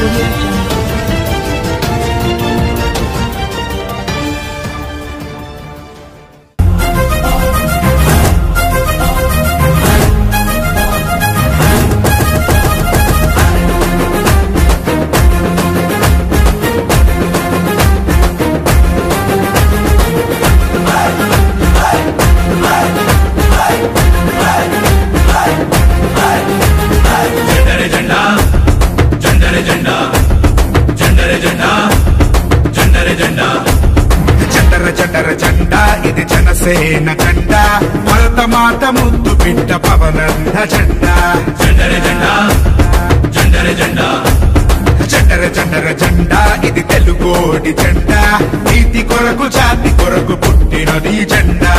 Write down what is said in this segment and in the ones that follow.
Audio Jungle. జెండా ఇది జనసేన జెండా భరత మాత ముద్దు బిడ్డ పవనన్న జెండా జెండర జెండా ఇది తెలుగోడి జెండా నీతి కొరకు జాతి కొరకు పుట్టినది జెండా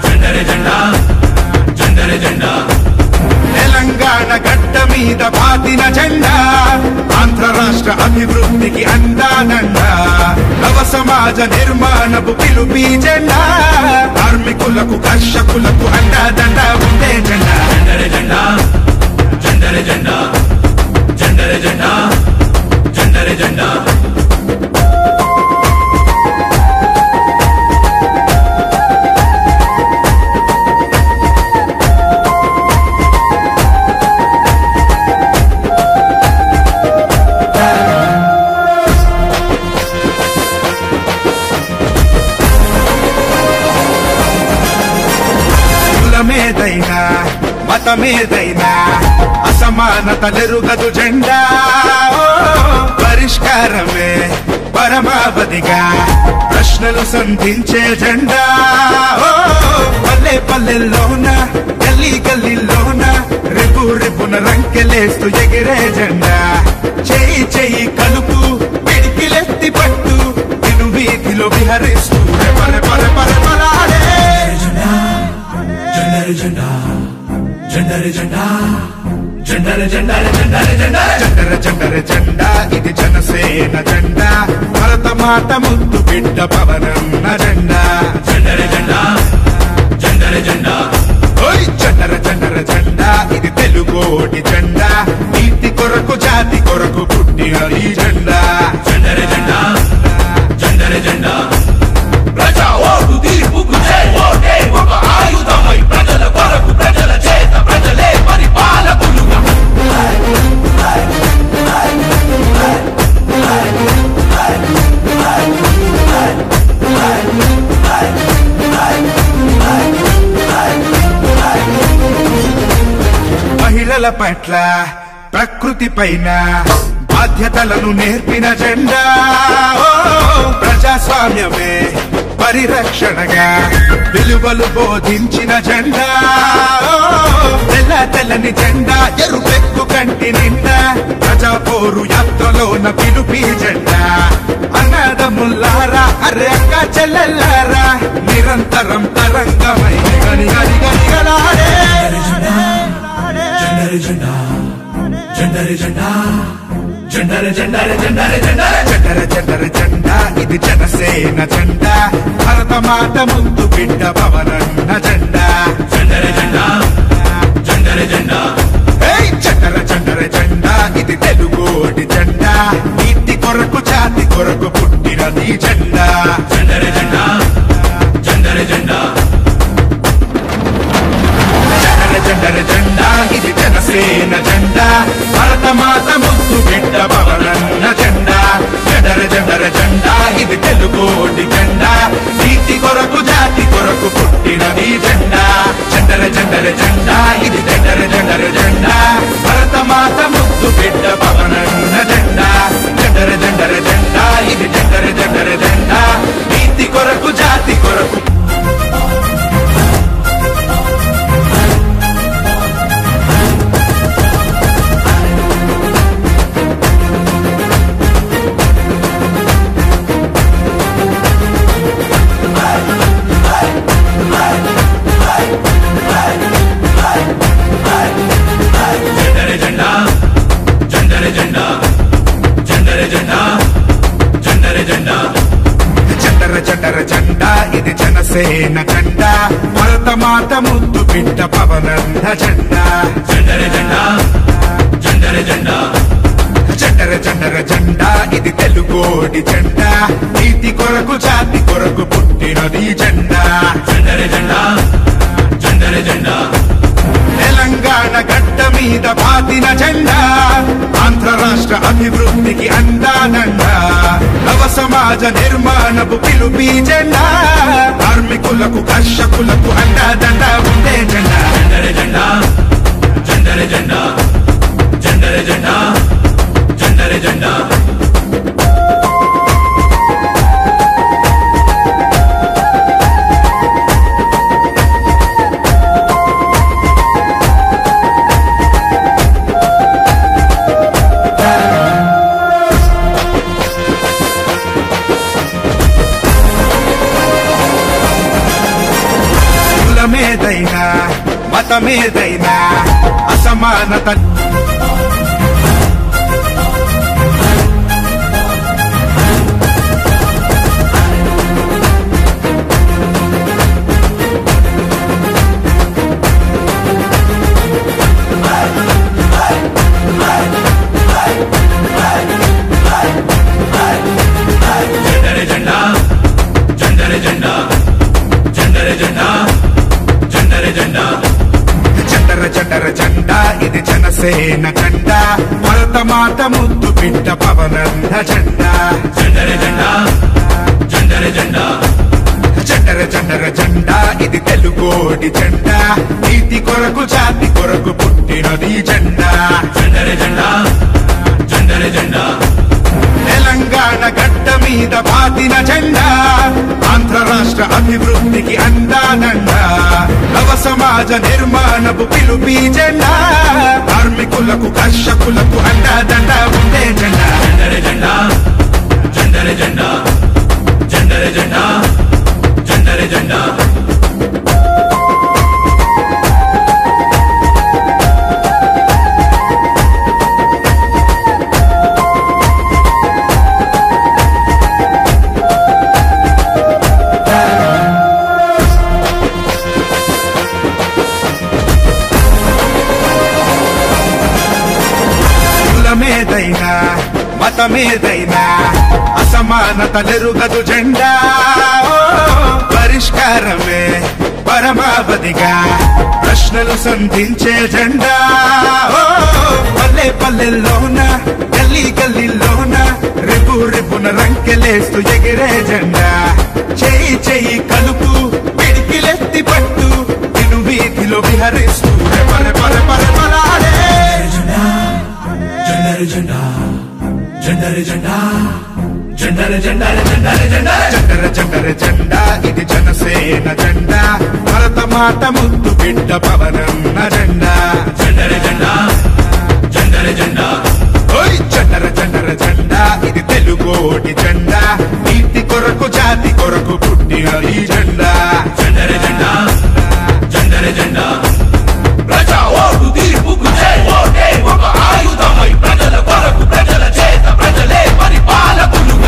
తెలంగాణ గడ్డ మీద బాతిన జెండా ఆంధ్ర రాష్ట్ర అభివృద్ధికి అందానండా నవ సమాజ నిర్మాణపు పిలుపి జెండా కార్మికులకు కర్షకులకు అండాదండ ఉండే జెండా మేదైనా మతమేదైనా అసమానతలెరుగదు జెండా పరిష్కారమే పరమావధిగా ప్రశ్నలు సంధించే జెండా పల్లె పల్లెల్లోన గల్లీ గల్లీలోన రేపు రేపున రంకెలేస్తూ ఎగిరే జెండా చెయ్యి చెయ్యి కలుపు పిడికిలెత్తి పట్టు ఇను వీధిలో విహరిస్తూ పర పర పర పరాడే జెండా ఇది జనసేన జెండా భరత మాత ముద్దు బిడ్డ పవనన్న జెండా జెండా ఇది తెలుగోడి జెండా నీతి కొరకు జాతి కొరకు పుట్టిన ఈ జెండా ప్రజా ఓటు తీర్పుకు ఓటే ఒక ఆయుధమై ప్రజల కొరకు ప్రజల చేత ప్రజలే పరిపాలకులుగా మహిళల పట్ల ప్రకృతి పైన బాధ్యతలను నేర్పిన జెండా ప్రజాస్వామ్యమే పరిరక్షణగా విలువలు బోధించిన జెండా తెల్ల తెల్లని జెండా ఎరుపెక్కు కంటి నిండా ప్రజా పోరు యాత్రలోన పిలుపి జెండా అన్నదమ్ములారా అరే అక్క చెల్లెల్లారా నిరంతరం తరంగమై గని గని గనిగలాడే జెండా ఇది జనసేన జెండా భరత మాత ముద్దు బిడ్డ పవనన్న జెండా జెండా ఇది తెలుగోడి జెండా నీతి కొరకు జాతి కొరకు పుట్టినది జెండా జెండా ఇది జనసేన జెండా భరత మాత ముద్దు బిడ్డ పవనన్న జెండా జెండా ఇది తెలుగోడి జెండా నీతి కొరకు జాతి కొరకు పుట్టినది జెండా జెండా ఇది జెండా భరత మాత ముద్దు బిడ్డ పవనన్న జెండా జెండా ఇది జెండా నీతి కొరకు జాతి కొరకు జెండా ఇది జనసేన జెండా భరత మాత ముద్దు బిడ్డ పవనన్న జెండా జెండర జెండర జెండా ఇది తెలుగోడి జెండా నీతి కొరకు జాతి కొరకు పుట్టినది జెండా జెండర జెండా జెండర జెండా తెలంగాణ గడ్డ మీద పాతిన జెండా ఆంధ్ర రాష్ట్ర అభివృద్ధికి అండాదండా నవ సమాజ నిర్మాణపు పిలుపి జెండా కార్మికులకు కర్షకులకు అండాదండ ఉండే జెండా జెండర జెండా జెండర జెండా జెండర జెండా జెండర జెండా కులమేదైనా మతమేదైనా అసమానత జెండర జెండా జెండర జెండా జెండర జెండా జెండర జెండా జెండర జెండర జెండా ఇది జనసేన జెండా భరత మాత ముద్దు బిడ్డ పవనన్న జెండా జెండర జెండా జెండర జెండా జెండర జెండర జెండా ఇది తెలుగోడి జెండా నీతి కొరకు జాతి కొరకు పుట్టినది జెండా జెండర జెండా జెండర జెండా తెలంగాణ గడ్డ మీద పాతిన జెండా ఆంధ్ర రాష్ట్ర అభివృద్ధికి అండాదండా నవ సమాజ నిర్మాణపు పిలుపి జెండా కార్మికులకు కర్షకులకు అండాదండ ఉండే జెండా జెండర జెండా జెండర జెండా జెండర జెండా జెండర జెండా కులమేదైనా మతమేదైనా అసమానతలెరుగదు జెండా ఓ, పరిష్కారమే పరమావధిగా ప్రశ్నలు సంధించే జెండా ఓ, పల్లె పల్లెల్లోన గల్లీ గల్లీలోన రేపు రేపున రంకెలేస్తూ ఎగిరే జెండా చెయ్యి చెయ్యి కలుపు పిడికిలెత్తి పట్టు ఇను వీధిలో విహరిస్తూ పర పర పర పరాడే జెండర జెండా జెండర జెండా జెండర జెండర జెండర జెండర జెండర జెండర జెండా ఇది జనసేన జెండా భరత మాత ముద్దు బిడ్డ పవనన్న జెండా జెండర జెండా జెండర జెండా ఓయ్ జెండర జెండర జెండా ఇది తెలుగోడి జెండా నీతి కొరకు జాతి కొరకు పుట్టిన ఈ జెండా జెండర జెండా జెండర జెండా ప్రజా ఓటు తీర్పుకు జై ఓటే ఒక ఆయుధమై ప్రజల కొరకు ప్రజల చేత ప్రజలే పరిపాలకులుగా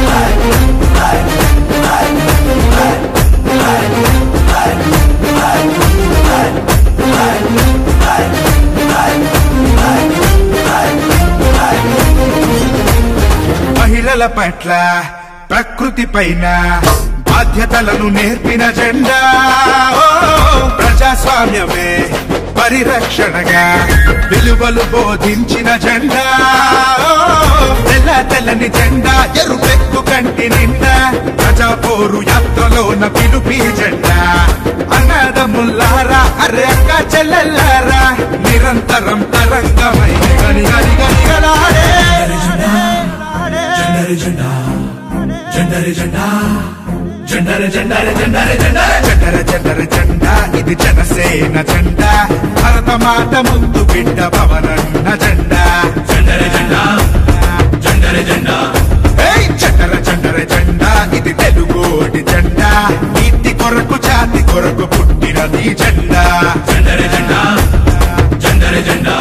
మహిళల పట్ల ప్రకృతి పైన బాధ్యతలను నేర్పిన జెండా ఓ, ప్రజాస్వామ్యమే పరిరక్షణగా విలువలు బోధించిన జెండా ఓ, తెల్ల తెల్లని జెండా ఎరుపెక్కు కంటి నిండా ప్రజా పోరు యాత్రలోన పిలుపి జెండా అన్నదమ్ములారా అరే అక్క చెల్లెల్లారా నిరంతరం తరంగమై గని గని గనిగలాడే జెండర జెండా జెండర జెండా జెండర జెండర జెండర జెండర జెండర జెండర జెండా ఇది జనసేన జెండా భరత మాత ముద్దు బిడ్డ పవనన్న జెండా జెండర జెండా జెండర జెండా ఏయ్ జెండర జెండర జెండా ఇది తెలుగోడి జెండా నీతి కొరకు జాతి కొరకు పుట్టినది జెండా జెండర జెండా జెండర జెండా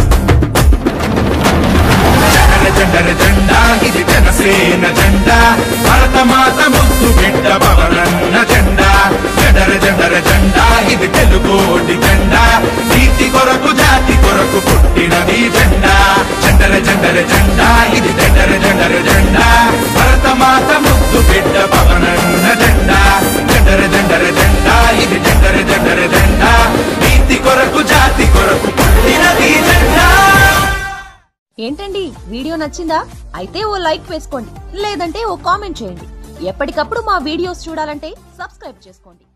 జెండర జెండర జెండా ఇది జనసేన జెండా భరత మాత ముద్దు బిడ్డ పవనన్న జెండా జెండర జెండర జెండా ఇది తెలుగోడి జెండా నీతి కొరకు జాతి కొరకు పుట్టినది జెండా జెండా ఇది జెండర జెండర జెండా భరతమాత ముద్దు బిడ్డ పవనన్న జెండా జెండర జెండర జెండా ఇది జెండర జెండర జెండా నీతి కొరకు జాతి కొరకు పుట్టినది జెండా. ఏంటండి వీడియో నచ్చిందా? అయితే ఓ లైక్ వేసుకోండి, లేదంటే ఓ కామెంట్ చేయండి. ఎప్పటికప్పుడు మా వీడియోస్ చూడాలంటే సబ్స్క్రైబ్ చేసుకోండి.